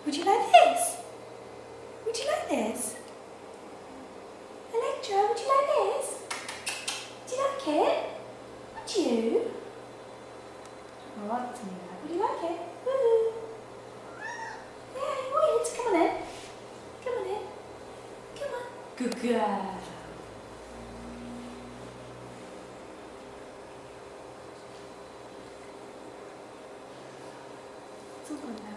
Would you like this? Would you like this? Electra, would you like this? Do you like it? Would you? Right, would you like it? Woo! Yeah, you want it? Come on then. Come on then. Come on. Good girl. It's all gone now.